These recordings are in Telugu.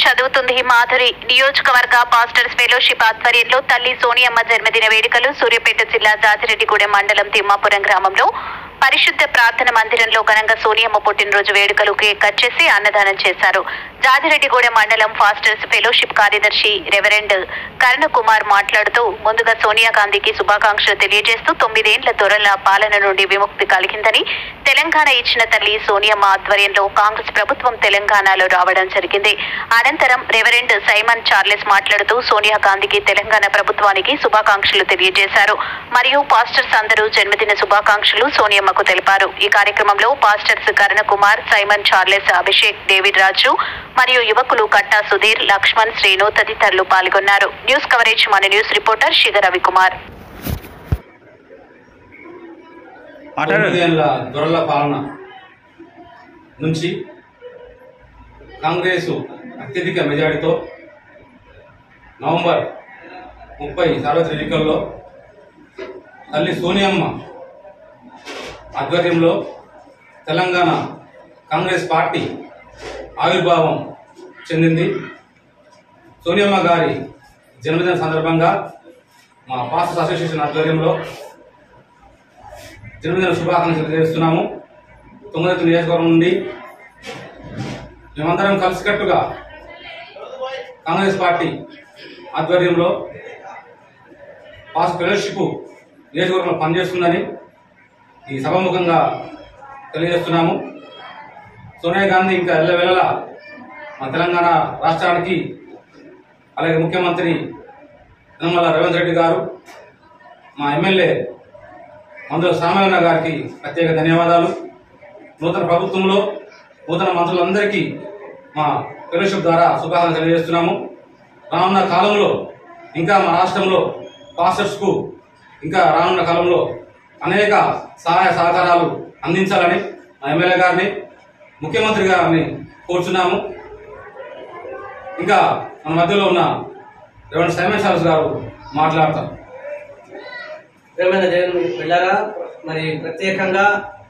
చదువుతుంది మాధురి నియోజకవర్గ పాస్టర్స్ ఫెలోషిప్ ఆధ్వర్యంలో తల్లి సోనియమ్మ జన్మదిన వేడుకలు సూర్యాపేట జిల్లా జాజిరెడ్డిగూడెం మండలం తిమ్మాపురం గ్రామంలో పరిశుద్ధ ప్రార్థన మందిరంలో ఘనంగా సోనియమ్మ పుట్టినరోజు వేడుకలు కేక్ కట్ చేసి అన్నదానం చేశారు. జాజిరెడ్డిగూడెం మండలం పాస్టర్స్ ఫెలోషిప్ కార్యదర్శి రెవరెండ్ కరుణకుమార్ మాట్లాడుతూ ముందుగా సోనియా గాంధీకి శుభాకాంక్షలు తెలియజేస్తూ 9 ఏళ్ల దొరల పాలన నుండి విముక్తి కలిగిందని, తెలంగాణ ఇచ్చిన తల్లి సోనియమ్మ ఆధ్వర్యంలో కాంగ్రెస్ ప్రభుత్వం తెలంగాణలో రావడం జరిగింది. అనంతరం రెవరెండ్ సైమన్ చార్లెస్ మాట్లాడుతూ సోనియా గాంధీకి తెలంగాణ ప్రభుత్వానికి శుభాకాంక్షలు తెలియజేశారు. మరియు పాస్టర్స్ అందరూ జన్మదిన శుభాకాంక్షలు సోనియమ్మకు తెలిపారు. ఈ కార్యక్రమంలో pastors Karunakumar, Simon Charles, Abhishek, David Raju మరియు యువకులు కట్టా సుధీర్, లక్ష్మణ్, శ్రీను తదితరులు పాల్గొన్నారు. న్యూస్ కవరేజ్ మన న్యూస్ రిపోర్టర్ శిగ రవికుమార్. దొరల పాలన నుంచి కాంగ్రెస్ అత్యధిక మెజారిటీతో నవంబర్ 30 సార్వత్రిక ఎన్నికల్లో తల్లి సోనియమ్మ ఆధ్వర్యంలో తెలంగాణ కాంగ్రెస్ పార్టీ ఆవిర్భావం చెందింది. సోనియమ్మ గారి జన్మదిన సందర్భంగా మా పాస్టర్స్ అసోసియేషన్ ఆధ్వర్యంలో జన్మదిన శుభాకాంక్షలు తెలియజేస్తున్నాము. 9 నియోజకవర్గం నుండి మేమందరం కలిసికట్టుగా కాంగ్రెస్ పార్టీ ఆధ్వర్యంలో పాస్ ఫెలోషిప్ నియోజకవర్గంలో పనిచేస్తుందని ఈ సభాముఖంగా తెలియజేస్తున్నాము. సోనియా గాంధీ ఇంకా ఎల్లవేళలా మా తెలంగాణ రాష్ట్రానికి, అలాగే ముఖ్యమంత్రి యనమల రేవంత్ రెడ్డి గారు, మా ఎమ్మెల్యే మందుల సామయ్య గారికి ప్రత్యేక ధన్యవాదాలు. నూతన ప్రభుత్వంలో నూతన మంత్రులందరికీ మా ఫెలోషిప్ ద్వారా శుభాకాంక్షలు తెలియజేస్తున్నాము. రానున్న కాలంలో ఇంకా మా రాష్ట్రంలో పాస్టర్స్కు ఇంకా రానున్న కాలంలో అనేక సహాయ సహకారాలు అందించాలని మా ఎమ్మెల్యే గారిని, ముఖ్యమంత్రి గారిని కోరుచున్నాము. ఇంకా మన మధ్యలో ఉన్న రెవరెండ్ సైమన్ చార్లెస్ గారు మాట్లాడతారు. పిల్లరా, మరి ప్రత్యేకంగా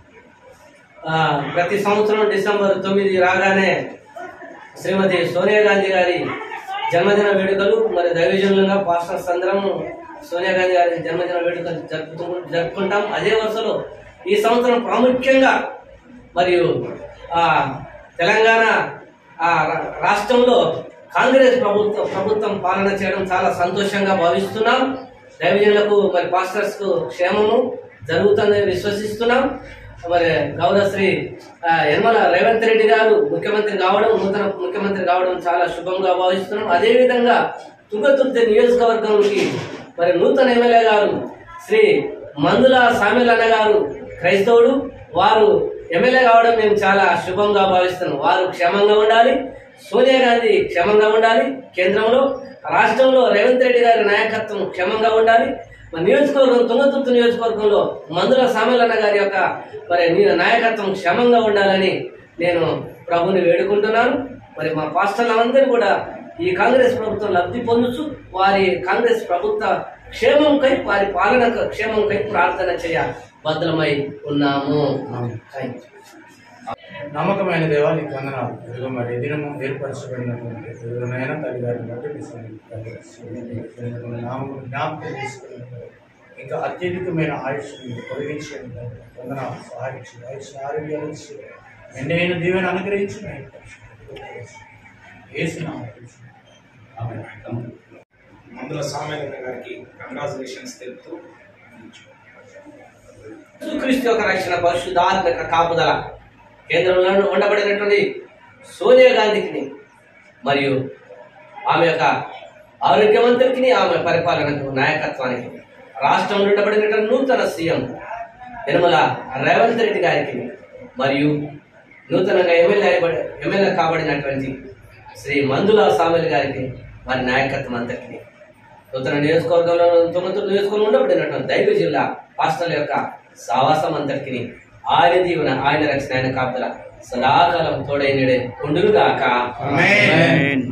ప్రతి సంవత్సరం డిసెంబర్ 9 రాగానే శ్రీమతి సోనియా గాంధీ గారి జన్మదిన వేడుకలు, మరి దైవజనులుగా పాస్టర్స్ అందరం సోనియా గాంధీ గారి జన్మదిన వేడుకలు జరుపుకుంటాం. అదే వరుసలో ఈ సంవత్సరం ప్రాముఖ్యంగా మరియు తెలంగాణ రాష్ట్రంలో కాంగ్రెస్ ప్రభుత్వం పాలన చేయడం చాలా సంతోషంగా భావిస్తున్నాం. దైవజనులకు మరి పాస్టర్స్ కు క్షేమము జరుగుతుందని విశ్వసిస్తున్నాం. మరి గౌరవ శ్రీ యనమల రేవంత్ రెడ్డి గారు నూతన ముఖ్యమంత్రి కావడం చాలా శుభంగా భావిస్తున్నాం. అదేవిధంగా తుంగతుర్తి నియోజకవర్గంకి మరి నూతన ఎమ్మెల్యే గారు శ్రీ మందుల సామెలన్న గారు క్రైస్తవుడు, వారు ఎమ్మెల్యే కావడం మేము చాలా శుభంగా భావిస్తున్నాం. వారు క్షేమంగా ఉండాలి, సోనియా గాంధీ క్షేమంగా ఉండాలి, కేంద్రంలో రాష్ట్రంలో రేవంత్ రెడ్డి గారి నాయకత్వం క్షేమంగా ఉండాలి. మరి నియోజకవర్గం తుంగతుర్తి నియోజకవర్గంలో మందుల సామెలన్న గారి యొక్క మరి నాయకత్వం క్షేమంగా ఉండాలని నేను ప్రభుని వేడుకుంటున్నాను. మరి మా పాస్టర్లందరూ కూడా ఈ కాంగ్రెస్ ప్రభుత్వం లబ్ధి పొందుతూ వారి కాంగ్రెస్ ప్రభుత్వ క్షేమంకై, వారి పాలన క్షేమంకై ప్రార్థన చేయ బద్దలమై ఉన్నాము. నమ్మకమైన దేవానికి వందనాలు. ఇదిగో మరి దినము ఏర్పరచబడినటువంటి నయన తల్లి గారిని బట్టి జ్ఞాపకం తీసుకుని ఇంకా అత్యధికమైన ఆయుష్ని పొడిగించి వందనాలు. సహాయించి ఆయుష్ ఆరోగ్యాలు ఇచ్చి ఎండైన దీవెన అనుగ్రహించి మందుల సామయ్య గారికి కంగ్రాచులేషన్స్ తెలుపుతూ క్రీస్తు యొక్క రక్షణ, పరిశుద్ధాత్మక కాపుదల కేంద్రంలో ఉండబడినటువంటి సోనియా గాంధీకి మరియు ఆమె యొక్క ఆరోగ్య మంత్రికి, ఆమె పరిపాలనకు, నాయకత్వానికి, రాష్ట్రంలో ఉండబడినటువంటి నూతన సీఎం యనమల రేవంత్ రెడ్డి గారికి మరియు నూతనంగా ఎమ్మెల్యే కాబడినటువంటి శ్రీ మందుల సామెల్ గారికి, వారి నాయకత్వం అంతటికి, నూతన నియోజకవర్గంలో తుంగతుర్తి నియోజకవర్గంలో ఉండబడినటువంటి దైవ జిల్లా పాస్టర్ల యొక్క సావాసం అంతటికి ఆయన దీవెన, ఆయన రక్షణ, ఆయన కాపుదల సదాకాలం తోడైనడే ఉండునుగాక. ఆమేన్.